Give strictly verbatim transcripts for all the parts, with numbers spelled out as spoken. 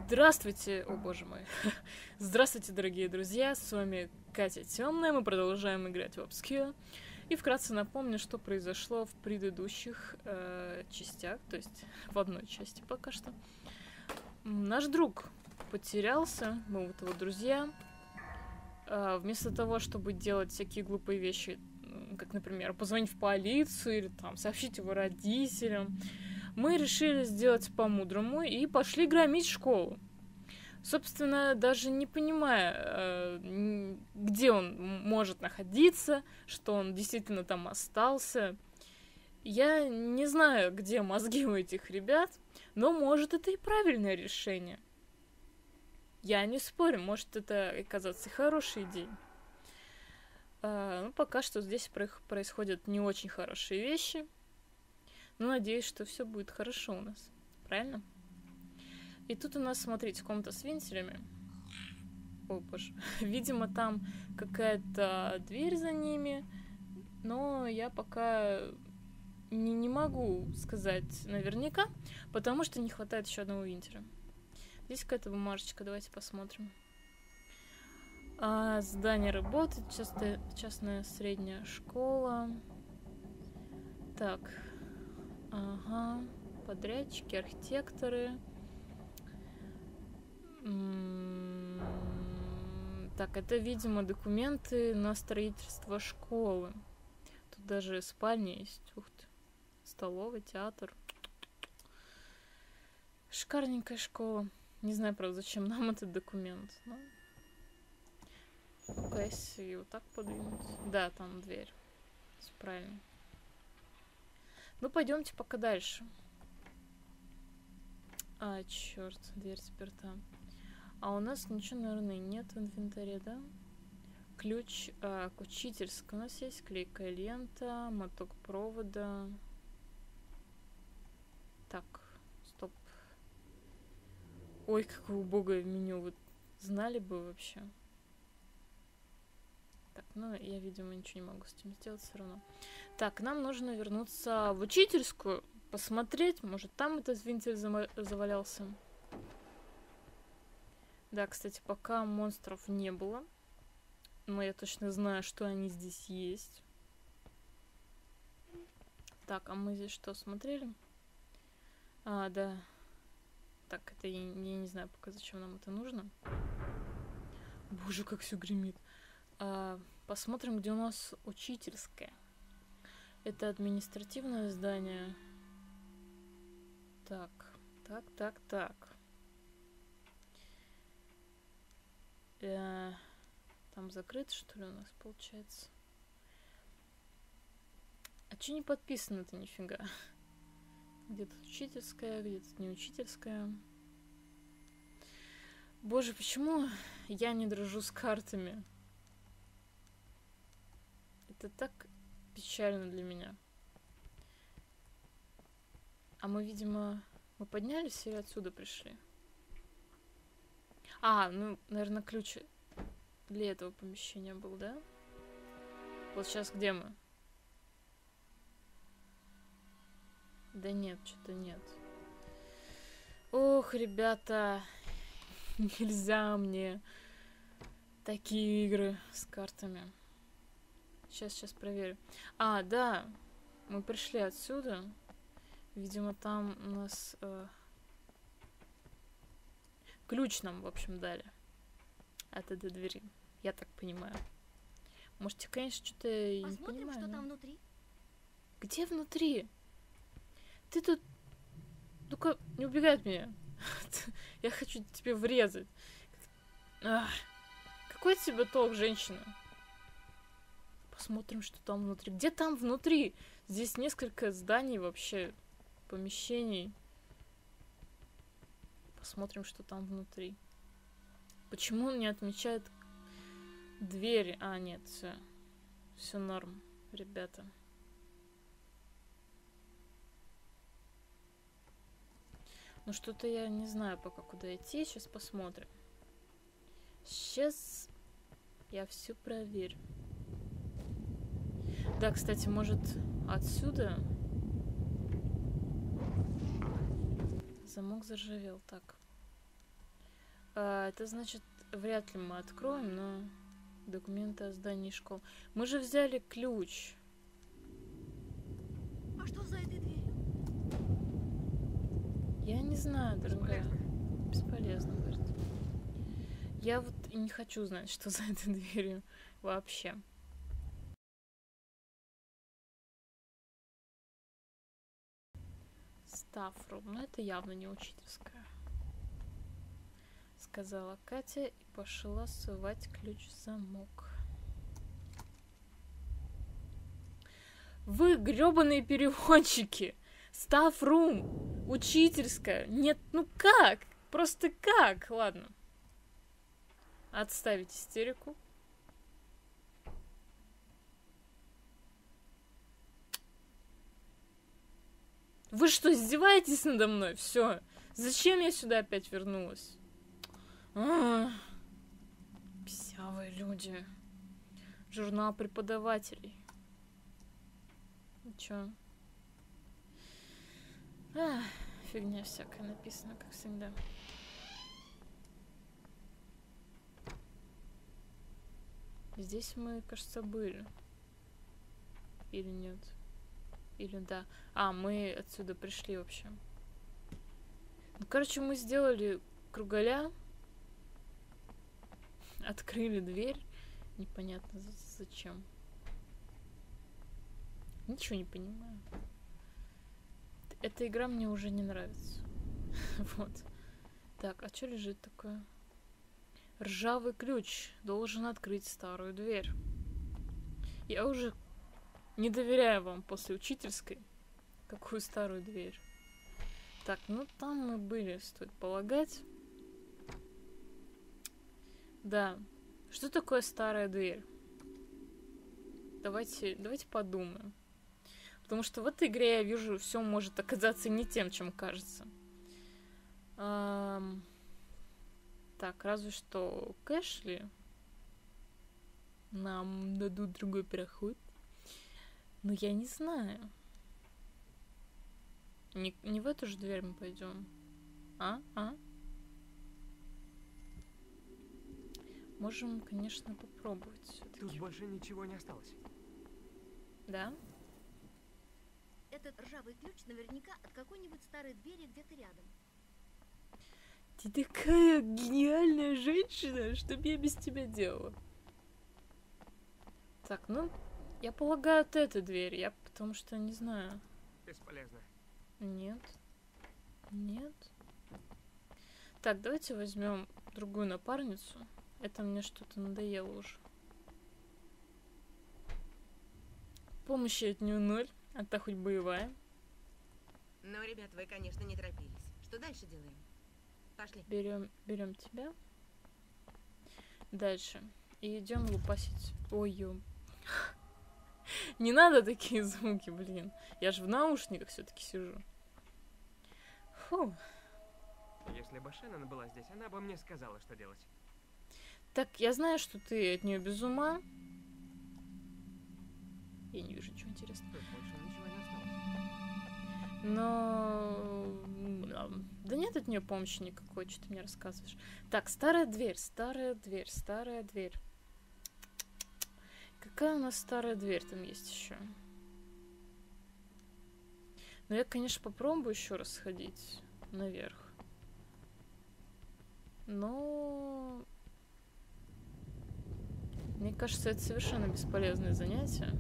Здравствуйте, о боже мой. Здравствуйте, дорогие друзья, с вами Катя Темная, мы продолжаем играть в Obscure. И вкратце напомню, что произошло в предыдущих э, частях, то есть в одной части пока что. Наш друг потерялся, мы вот его друзья. Э, вместо того, чтобы делать всякие глупые вещи, как, например, позвонить в полицию или там сообщить его родителям, мы решили сделать по-мудрому и пошли громить школу. Собственно, даже не понимая, э, где он может находиться, что он действительно там остался. Я не знаю, где мозги у этих ребят, но может это и правильное решение. Я не спорю, может это оказаться хорошей идеей. Э, ну, пока что здесь происходят не очень хорошие вещи. Но надеюсь, что все будет хорошо у нас. Правильно? И тут у нас, смотрите, комната с вентилями. О, боже. Видимо, там какая-то дверь за ними. Но я пока не, не могу сказать наверняка, потому что не хватает еще одного вентиля. Здесь какая-то бумажечка. Давайте посмотрим. А, здание работает. Частная, частная средняя школа. Так. Ага, подрядчики, архитекторы. М-м- так, это, видимо, документы на строительство школы. Тут даже спальня есть. Ух ты. Столовый, театр. Шикарненькая школа. Не знаю, правда, зачем нам этот документ. Но... Ну-ка, если вот так подвинуть. Да, там дверь. Все правильно. Ну, пойдемте пока дальше. А, черт, дверь заперта. А у нас ничего, наверное, нет в инвентаре, да? Ключ а, к учительской. У нас есть клейкая лента, моток провода. Так, стоп. Ой, какое убогое меню. Вы знали бы вообще? Так, ну, я, видимо, ничего не могу с этим сделать все равно. Так, нам нужно вернуться в учительскую, посмотреть, может, там этот вентиль завалялся. Да, кстати, пока монстров не было, но я точно знаю, что они здесь есть. Так, а мы здесь что, смотрели? А, да. Так, это я, я не знаю пока, зачем нам это нужно. Боже, как все гремит. А, посмотрим, где у нас учительская. Это административное здание. Так, так, так, так. Э, там закрыто, что ли, у нас получается? А че не подписано-то нифига? Где-то учительская, где-то не учительская. Боже, почему я не дружу с картами? Это так печально для меня. А мы, видимо, мы поднялись или отсюда пришли? А, ну, наверное, ключ для этого помещения был, да? Вот сейчас где мы? Да нет, что-то нет. Ох, ребята, нельзя мне такие игры с картами. Сейчас, сейчас проверю. А, да, мы пришли отсюда. Видимо, там у нас э, ключ нам, в общем, дали от этой двери. Я так понимаю. Можете, конечно, что-то и не понимаю. Что но... там внутри? Где внутри? Ты тут... Ну-ка, не убегай от меня. Я хочу тебе врезать. Ах, какой тебе толк, женщина? Посмотрим, что там внутри. Где там внутри? Здесь несколько зданий вообще, помещений. Посмотрим, что там внутри. Почему он не отмечает двери? А, нет, все. Все норм, ребята. Ну, что-то я не знаю пока, куда идти. Сейчас посмотрим. Сейчас я все проверю. Да, кстати, может, отсюда... Замок заржавел. Так. А, это значит, вряд ли мы откроем, но... Документы о здании школ. Мы же взяли ключ. А что за этой дверью? Я не знаю, дорогая. Бесполезно, говорит. Я вот и не хочу знать, что за этой дверью вообще. Стафрум. Ну, это явно не учительская. Сказала Катя и пошла совать ключ в замок. Вы грёбаные переводчики! Стафрум! Учительская! Нет, ну как? Просто как? Ладно. Отставить истерику. Вы что, издеваетесь надо мной? Все. Зачем я сюда опять вернулась? А-а-а. Писявые люди. Журнал преподавателей. Ну чё? А, фигня всякая написана, как всегда. Здесь мы, кажется, были. Или нет? Или да. А, мы отсюда пришли вообще. Ну, короче, мы сделали кругаля. Открыли дверь. Непонятно зачем. Ничего не понимаю. Эта игра мне уже не нравится. Вот. Так, а что лежит такое? Ржавый ключ должен открыть старую дверь. Я уже не доверяю вам после учительской. Какую старую дверь? Так, ну там мы были, стоит полагать. Да. Что такое старая дверь? Давайте, давайте подумаем. Потому что в этой игре я вижу, все может оказаться не тем, чем кажется. Эм... Так, разве что Кэшли нам дадут другой проход. Но я не знаю. Не, не в эту же дверь мы пойдем. А? А? Можем, конечно, попробовать всё-таки. Тут больше ничего не осталось. Да? Этот ржавый ключ наверняка от какой-нибудь старой двери где-то рядом. Ты такая гениальная женщина, что бы я без тебя делала? Так, ну, я полагаю, это эта дверь, я потому что не знаю. Бесполезно. Нет. Нет. Так, давайте возьмем другую напарницу. Это мне что-то надоело уже. Помощи от нее ноль, а та хоть боевая. Ну, ребят, вы, конечно, не торопились. Что дальше делаем? Пошли. Берем, берем тебя. Дальше. И идем лупасить. Ой, ё. Не надо такие звуки, блин. Я же в наушниках все-таки сижу. Фу. Если бы Шеннон была здесь, она бы мне сказала, что делать. Так, я знаю, что ты от нее без ума. Я не вижу ничего интересного. Тут больше ничего не осталось. Но... Да нет от нее помощи никакой, что ты мне рассказываешь. Так, старая дверь, старая дверь, старая дверь. Какая у нас старая дверь там есть еще? Ну, я, конечно, попробую еще раз сходить наверх. Но... Мне кажется, это совершенно бесполезное занятие.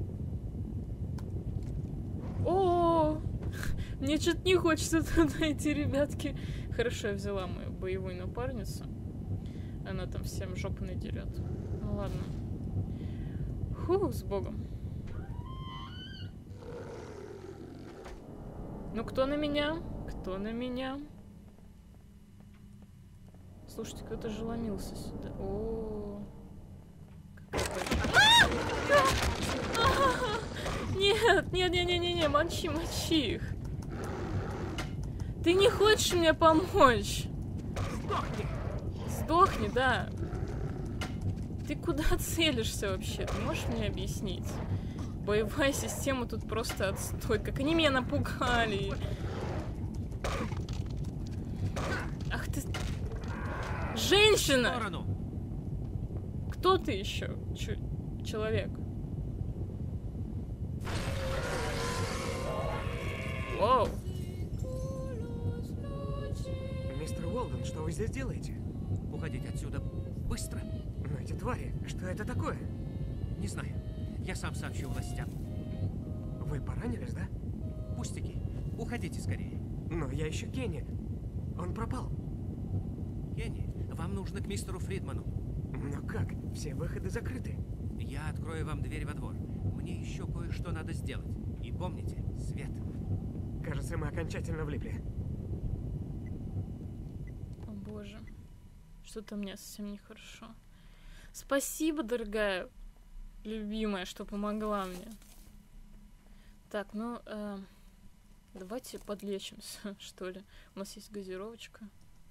О, мне что-то не хочется туда идти, ребятки. Хорошо, я взяла мою боевую напарницу. Она там всем жопу надерет. Ну ладно. Фу, с Богом. Ну кто на меня? Кто на меня? Слушайте, кто-то же ломился сюда. О, нет, нет, нет, нет, нет, нет, мочи, мочи их. Ты не хочешь мне помочь? Сдохни! Сдохни, да. Ты куда целишься вообще? Ты можешь мне объяснить? Боевая система тут просто отстой. Как они меня напугали. Ах ты... Женщина! В сторону! Кто ты еще? Ч- человек. Вау. Мистер Уолден, что вы здесь делаете? Уходите отсюда быстро. Но эти твари, что это такое? Не знаю. Я сам сообщу властям. Вы поранились, да? Пустяки. Уходите скорее. Но я ищу Кенни. Он пропал. Кенни, вам нужно к мистеру Фридману. Но как? Все выходы закрыты. Я открою вам дверь во двор. Мне еще кое-что надо сделать. И помните, свет. Кажется, мы окончательно влипли. О боже. Что-то мне совсем нехорошо. Спасибо, дорогая, любимая, что помогла мне. Так, ну, э, давайте подлечимся, что ли. У нас есть газировочка.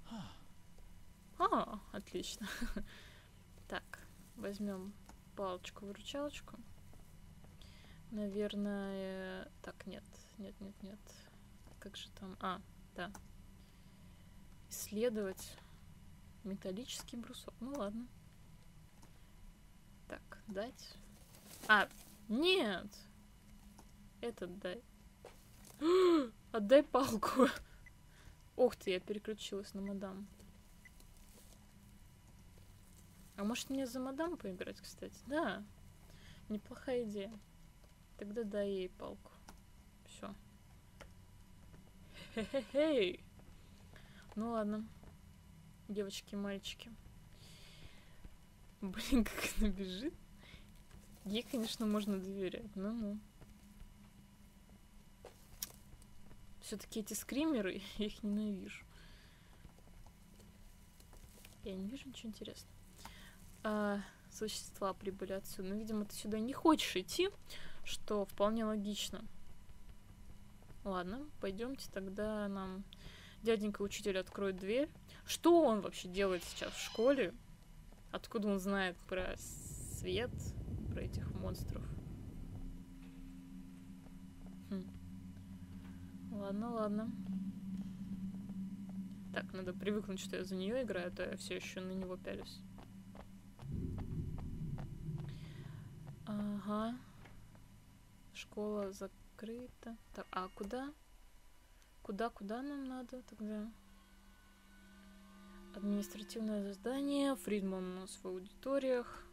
А, отлично. Так, возьмем палочку-выручалочку. Наверное... Так, нет, нет, нет, нет. Как же там... А, да. Исследовать металлический брусок. Ну ладно. Так, дать. А, нет! Этот дай. Отдай палку. Ух ты, я переключилась на мадам. А может мне за мадам поиграть, кстати? Да. Неплохая идея. Тогда дай ей палку. Все. Хе-хе-хей. Ну ладно. Девочки, мальчики. Блин, как она бежит. Ей, конечно, можно доверять. Ну-ну. Все-таки эти скримеры, я их ненавижу. Я не вижу ничего интересного. А, существа прибыли отсюда. Ну, видимо, ты сюда не хочешь идти, что вполне логично. Ладно, пойдемте, тогда нам дяденька учитель откроет дверь. Что он вообще делает сейчас в школе? Откуда он знает про свет, про этих монстров? Хм. Ладно, ладно. Так, надо привыкнуть, что я за нее играю, а то я все еще на него пялюсь. Ага. Школа закрыта. Так, а куда? Куда, куда нам надо тогда? Административное здание. Фридман у нас в аудиториях.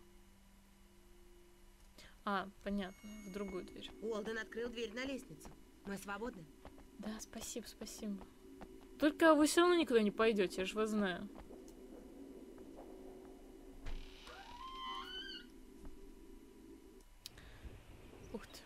А, понятно, в другую дверь. Уолден открыл дверь на лестницу. Мы свободны. Да, спасибо, спасибо. Только вы все равно никуда не пойдете, я же вас знаю. Ух ты.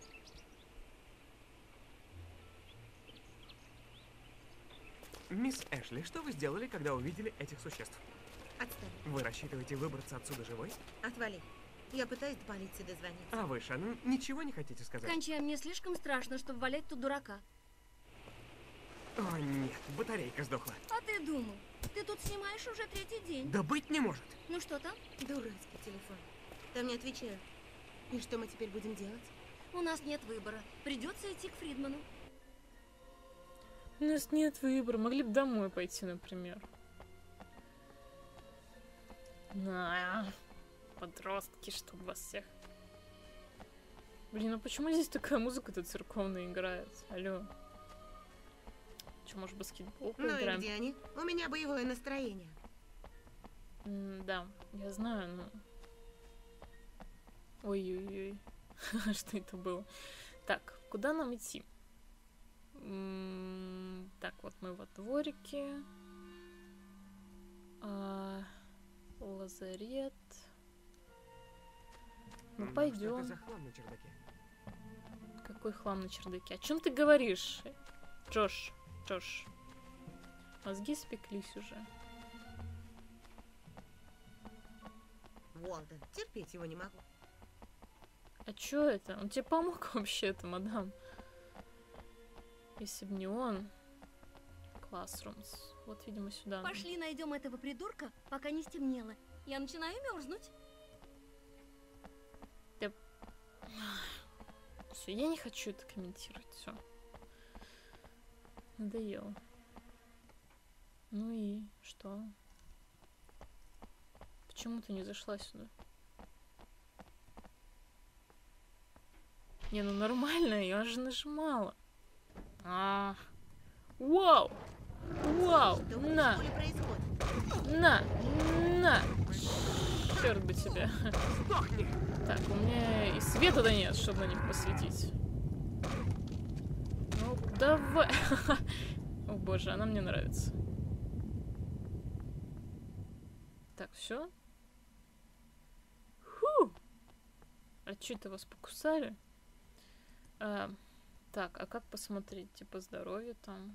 Мисс Эшли, что вы сделали, когда увидели этих существ? Отстань. Вы рассчитываете выбраться отсюда живой? Отвали. Я пытаюсь до полиции дозвониться. А вы, Шаннон, ничего не хотите сказать? Кончай, мне слишком страшно, чтобы валять тут дурака. О, нет, батарейка сдохла. А ты думал? Ты тут снимаешь уже третий день. Да быть не может. Ну что там? Дурацкий телефон. Там не отвечают. И что мы теперь будем делать? У нас нет выбора. Придется идти к Фридману. У нас нет выбора. Могли бы домой пойти, например. На, подростки, чтобы вас всех. Блин, ну почему здесь такая музыка-то церковная играет? Алло. Че, может, баскетбол Ну и поиграем? где они? У меня боевое настроение. М, да, я знаю, но... Ой-ой-ой. Что это было? Так, куда нам идти? М, Так, вот мы во дворике. А, Лазарет. Ну, Что пойдем. это за хлам на чердаке? Какой хлам на чердаке? О чем ты говоришь? Джош, Джош. Мозги спеклись уже. Уолден, терпеть его не могу. А чё это? Он тебе помог вообще-то, мадам? Если бы не он... Classrooms. Вот, видимо, сюда. Пошли найдем этого придурка, пока не стемнело. Я начинаю мерзнуть. Все, я не хочу это комментировать. Все. Надоело. Ну и что? Почему ты не зашла сюда? Не, ну нормально, я же нажимала. А, вау! Вау! Что в На! школе происходит? На! На! Черт бы тебя. Сдохни! Так, у меня и света-то нет, чтобы на них посветить. Ну, давай. О боже, она мне нравится. Так, все. Фу! А что это вас покусали? А, так, а как посмотреть? Типа здоровье там.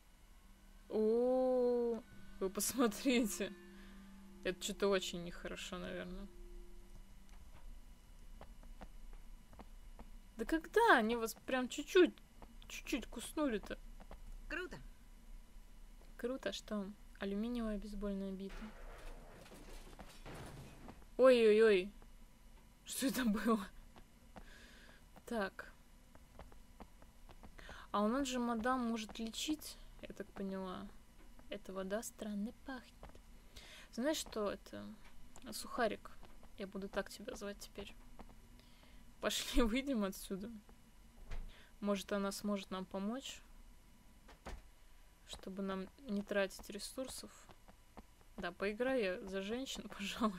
О, вы посмотрите. Это что-то очень нехорошо, наверное. Да когда они вас прям чуть-чуть, чуть-чуть куснули-то? Круто. Круто, что? Алюминиевая бейсбольная бита. Ой-ой-ой. Что это было? Так. А у нас же мадам может лечить, я так поняла. Эта вода странно пахнет. Знаешь, что это? Сухарик. Я буду так тебя звать теперь. Пошли, выйдем отсюда. Может, она сможет нам помочь? Чтобы нам не тратить ресурсов. Да, поиграю я за женщин, пожалуй.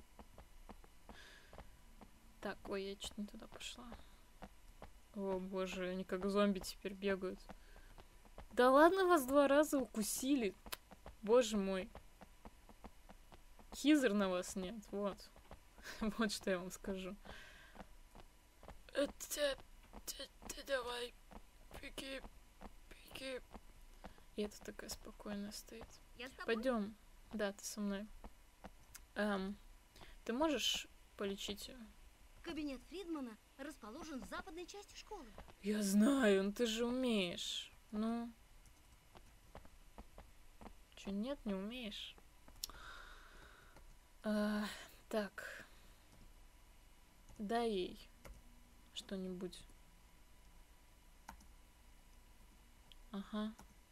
Так, ой, я чуть не туда пошла. О боже, они как зомби теперь бегают. Да ладно, вас два раза укусили. Боже мой. Хизер на вас нет, вот. Вот что я вам скажу. Ты давай, беги, беги. И это такая спокойная стоит. Я с тобой. Пойдем. Да, ты со мной. Эм, ты можешь полечить ее? Кабинет Фридмана расположен в западной части школы. Я знаю, но ты же умеешь. Ну. Че, нет, не умеешь? А, так. Дай ей что-нибудь. Ага.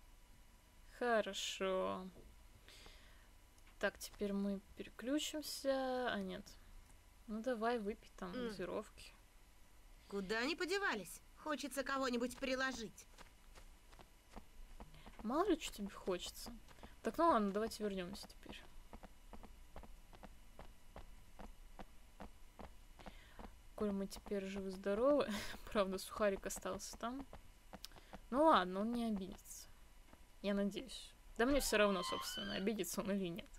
Хорошо. Так, теперь мы переключимся. А, нет. Ну, давай, выпей там М. газировки. Куда они подевались? Хочется кого-нибудь приложить. Мало ли, что тебе хочется. Так, ну ладно, давайте вернемся теперь. Коль мы теперь живы-здоровы. Правда, сухарик остался там. Ну ладно, он не обидится. Я надеюсь. Да мне все равно, собственно, обидится он или нет.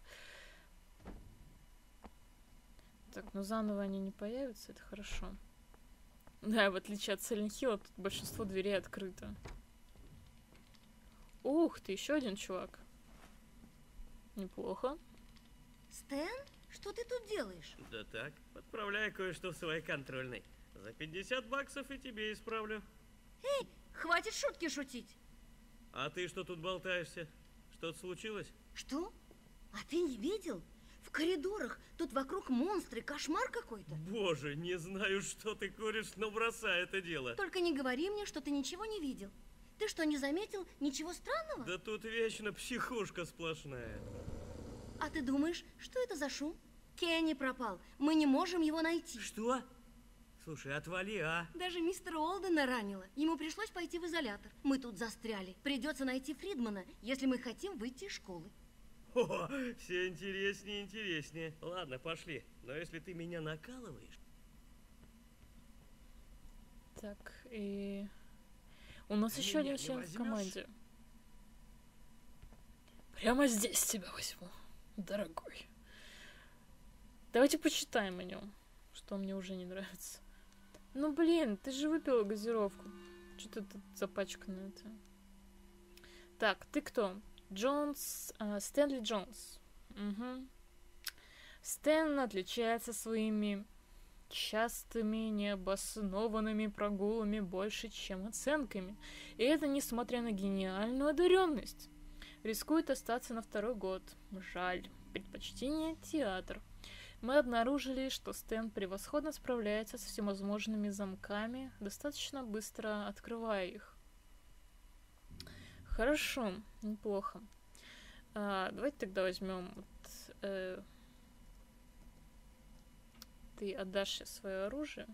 Так, ну заново они не появятся, это хорошо. Да, в отличие от Silent Hill, тут большинство дверей открыто. Ух ты, еще один чувак. Неплохо. Стэн, что ты тут делаешь? Да так, отправляю кое-что в своей контрольной. За пятьдесят баксов и тебе исправлю. Хватит шутки шутить. А ты что тут болтаешься? Что-то случилось? Что? А ты не видел? В коридорах тут вокруг монстры, кошмар какой-то. Боже, не знаю, что ты куришь, но бросай это дело. Только не говори мне, что ты ничего не видел. Ты что, не заметил ничего странного? Да тут вечно психушка сплошная. А ты думаешь, что это за шум? Кенни пропал. Мы не можем его найти. Что? Слушай, отвали, а? Даже мистера Олдена ранило. Ему пришлось пойти в изолятор. Мы тут застряли. Придется найти Фридмана, если мы хотим выйти из школы. О, все интереснее и интереснее. Ладно, пошли. Но если ты меня накалываешь... Так, и... У нас Ты еще меня один не член в возьмешь? команде. Прямо здесь тебя возьму, дорогой. Давайте почитаем о нем, что мне уже не нравится. Ну блин, ты же выпила газировку. Что-то тут запачкано это. Так, ты кто? Джонс, а, Стэнли Джонс. Угу. Стэн отличается своими частыми необоснованными прогулами больше, чем оценками. И это несмотря на гениальную одаренность. Рискует остаться на второй год. Жаль. Предпочтение — театр. Мы обнаружили, что Стэн превосходно справляется со всевозможными замками, достаточно быстро открывая их. Хорошо, неплохо. А, давайте тогда возьмем вот, э, Ты отдашь сейчас свое оружие?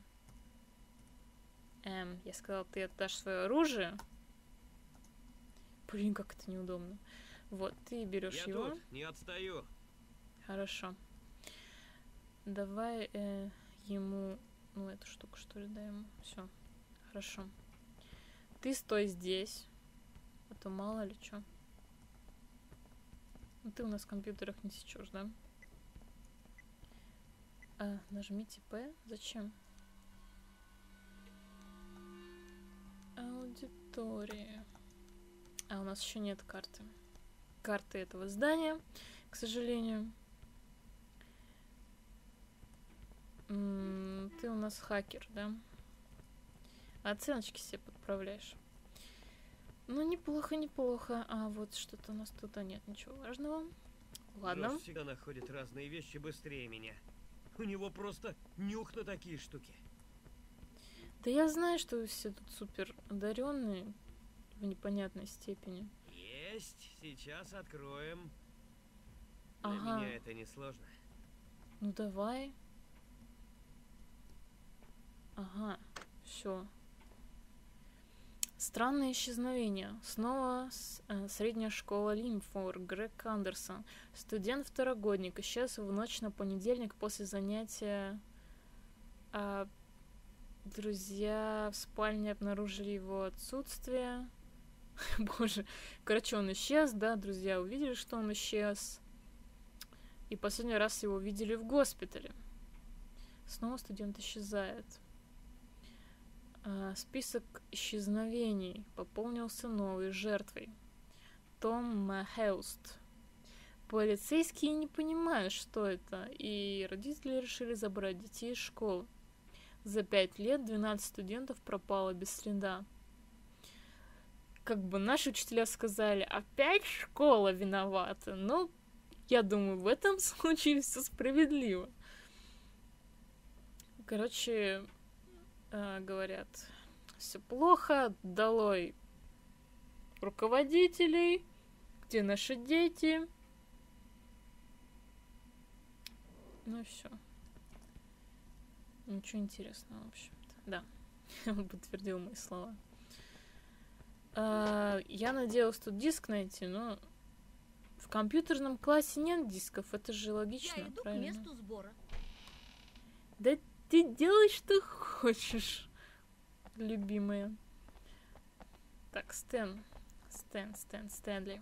Эм, я сказала, ты отдашь свое оружие? Блин, как это неудобно. Вот, ты берешь Я его. тут, не отстаю. Хорошо. Давай э, ему, ну, эту штуку, что ли, дай ему. Все. Хорошо. Ты стой здесь. А то мало ли что. Ну, ты у нас в компьютерах не сечешь, да? А, нажмите П. Зачем? Аудитория. А, у нас еще нет карты. Карты этого здания, к сожалению. М-м, ты у нас хакер, да? Оценочки себе подправляешь. Ну, неплохо, неплохо. А вот что-то у нас тут, а нет, ничего важного. Ладно. Джош всегда находит разные вещи быстрее меня. У него просто нюх на такие штуки. Да я знаю, что вы все тут супер одаренные в непонятной степени. Есть, сейчас откроем. Для Ага. меня это несложно. Ну давай. Ага, все. Странное исчезновение. Снова с, э, средняя школа Лимфор. Грег Андерсон. Студент-второгодник. Исчез в ночь на понедельник после занятия. А, друзья в спальне обнаружили его отсутствие. Боже. Короче, он исчез, да? Друзья увидели, что он исчез. И последний раз его видели в госпитале. Снова студент исчезает. А, список исчезновений пополнился новой жертвой. Том Махеуст. Полицейские не понимают, что это, и родители решили забрать детей из школы. За пять лет двенадцать студентов пропало без следа. Как бы наши учителя сказали, опять школа виновата. Но я думаю, в этом случае все справедливо. Короче, э, говорят, все плохо, долой руководителей, где наши дети. Ну и все. Ничего интересного, в общем-то. Да, он подтвердил мои слова. А, я надеялась тут диск найти, но в компьютерном классе нет дисков. Это же логично, Я иду правильно? к месту сбора. Да ты делай, что хочешь, любимая. Так, Стэн. Стэн, Стэн, Стэнли.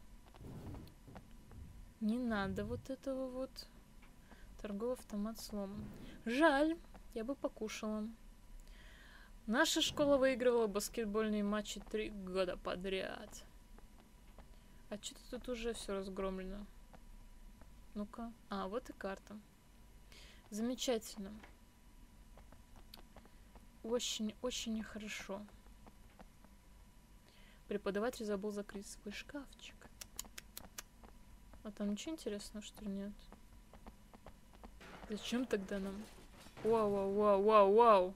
Не надо вот этого вот. Торговый автомат сломан. Жаль, я бы покушала. Наша школа выигрывала баскетбольные матчи три года подряд. А что-то тут уже все разгромлено. Ну-ка. А, вот и карта. Замечательно. Очень-очень хорошо. Преподаватель забыл закрыть свой шкафчик. А там ничего интересного, что ли, нет? Зачем тогда нам? Вау, вау, вау, вау, вау.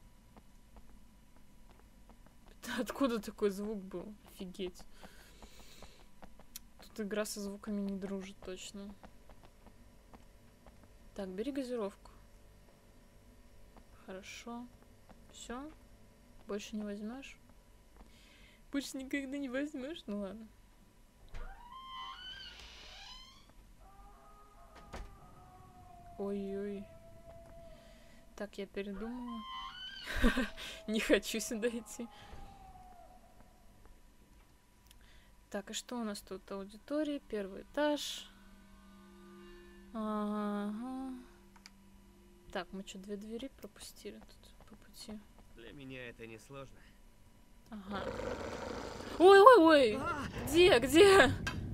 Это откуда такой звук был? Офигеть. Тут игра со звуками не дружит точно. Так, бери газировку. Хорошо. Все? Больше не возьмешь? Больше никогда не возьмешь? Ну ладно. Ой-ой. Так, я передумала. Не хочу сюда идти. Так, и что у нас тут? Аудитория, первый этаж. Ага. Так, мы что, две двери пропустили тут по пути? Для меня это несложно. Ага. Ой-ой-ой! Где, где?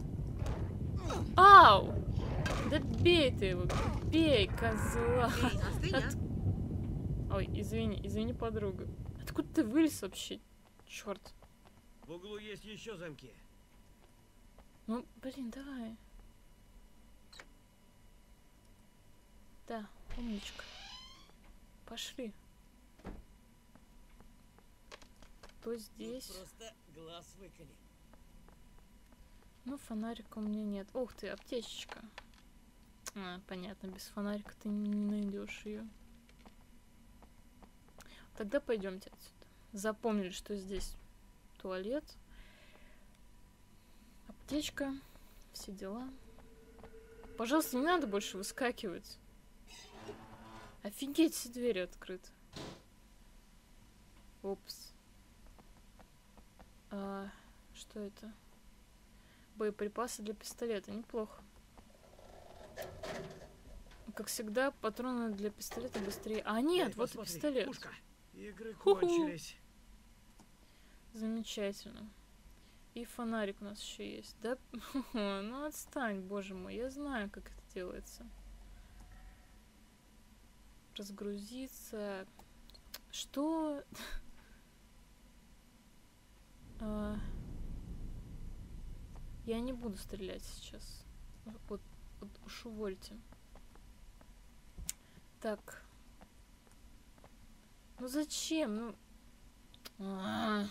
Ау! Да бей ты его, бей, козла! Эй, остынь, а? От- Ой, извини, извини, подруга. Откуда ты вылез вообще? Черт. В углу есть еще замки. Ну, блин, давай. Да, умничка. Пошли. Кто здесь? Просто глаз выколи. Ну, фонарика у меня нет. Ух ты, аптечечка. А, понятно, без фонарика ты не найдешь ее. Тогда пойдемте отсюда. Запомнили, что здесь туалет, аптечка, все дела. Пожалуйста, не надо больше выскакивать. Офигеть, все двери открыты. Опс. А, что это? Боеприпасы для пистолета. Неплохо. Как всегда, патроны для пистолета быстрее. А нет, Эй, вот и посмотри, пистолет. пушка. Игры Ху-ху. кончились. Замечательно. И фонарик у нас еще есть, да? Ну отстань, боже мой, я знаю, как это делается. Разгрузиться. Что? а... Я не буду стрелять сейчас. Вот, вот уж увольте. Так. Ну зачем? Ну. А-а-а.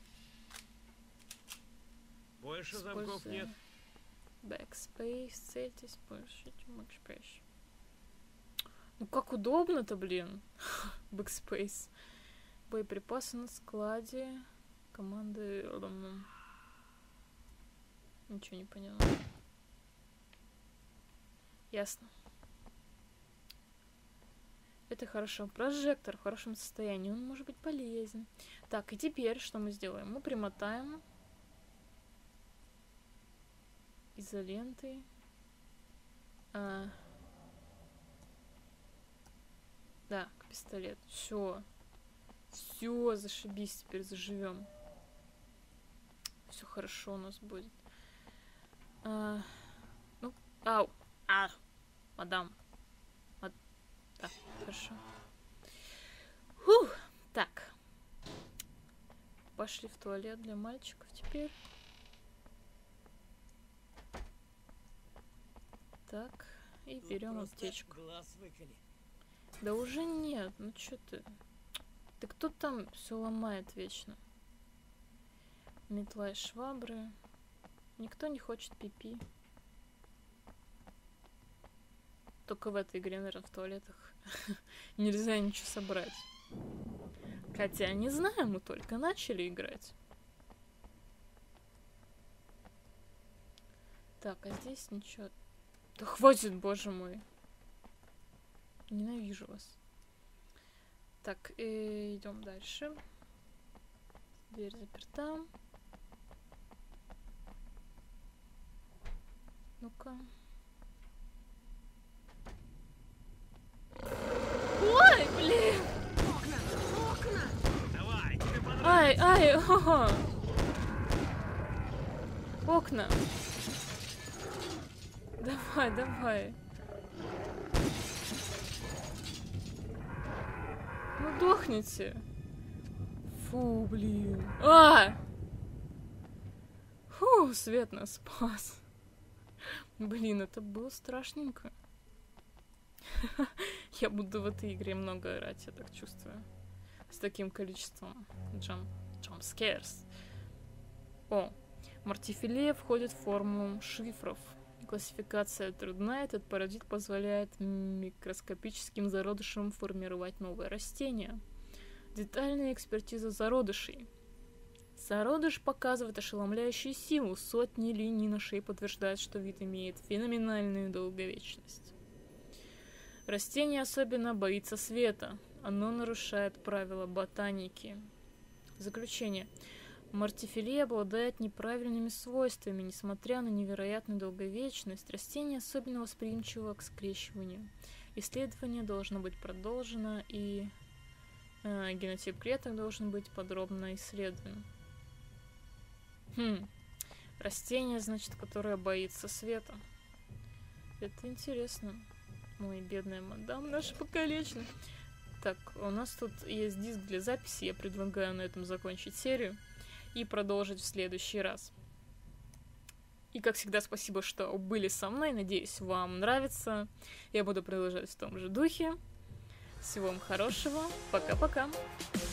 Больше замков нет. Backspace, цельтесь, больше, backspace. Ну как удобно-то, блин. Backspace. Боеприпасы на складе. Команды... Ничего не поняла. Ясно. Это хорошо. Прожектор в хорошем состоянии. Он может быть полезен. Так, и теперь что мы сделаем? Мы примотаем изолентой. А. Да, к пистолету. Все. Все, зашибись, теперь заживем. Все хорошо у нас будет. А. Ну, ау. А. Мадам. Мад... Да, хорошо. Фух. Так. Пошли в туалет для мальчиков теперь. Так, и берем аптечку. Да уже нет, ну чё ты? Ты кто там все ломает вечно? Метла и швабры. Никто не хочет пипи. Только в этой игре, наверное, в туалетах нельзя ничего собрать. Хотя, не знаю, мы только начали играть. Так, а здесь ничего... Да хватит, боже мой. Ненавижу вас. Так, и идем дальше. Дверь заперта. Ну-ка. Ой, блин! Окна! Окна! Давай, тебе понравится. Ай, ай, ого! Окна. Давай, давай. Ну дохните. Фу, блин. А! Фу, свет нас спас. Блин, это было страшненько. Я буду в этой игре много орать, я так чувствую. С таким количеством джамп, jump scares. О, мартифилия входит в форму шифров. Классификация трудна, этот паразит позволяет микроскопическим зародышам формировать новые растения. Детальная экспертиза зародышей. Зародыш показывает ошеломляющую силу. Сотни линий на шее подтверждают, что вид имеет феноменальную долговечность. Растение особенно боится света. Оно нарушает правила ботаники. Заключение. Мартифилия обладает неправильными свойствами. Несмотря на невероятную долговечность, растение особенно восприимчиво к скрещиванию. Исследование должно быть продолжено, и э, генотип клеток должен быть подробно исследован. Хм. Растение, значит, которое боится света. Это интересно. Ой, бедная мадам наша покалечена. Так, у нас тут есть диск для записи. Я предлагаю на этом закончить серию и продолжить в следующий раз. И, как всегда, спасибо, что были со мной. Надеюсь, вам нравится. Я буду продолжать в том же духе. Всего вам хорошего. Пока-пока.